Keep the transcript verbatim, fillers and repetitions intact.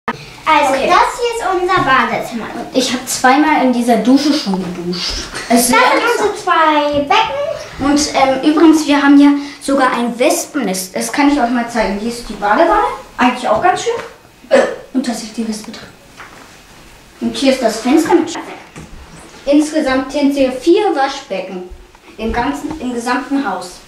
Also Okay. das hier ist unser Badezimmer. Ich habe zweimal in dieser Dusche schon geduscht. Es Das sind unsere zwei Becken. Und ähm, übrigens, wir haben ja sogar ein Wespennest. Das kann ich euch mal zeigen. Hier ist die Badewanne. Eigentlich auch ganz schön. Äh, und das ist die Wespe drin. Und hier ist das Fenster mit Scheibe. Insgesamt sind hier vier Waschbecken im ganzen, im gesamten Haus.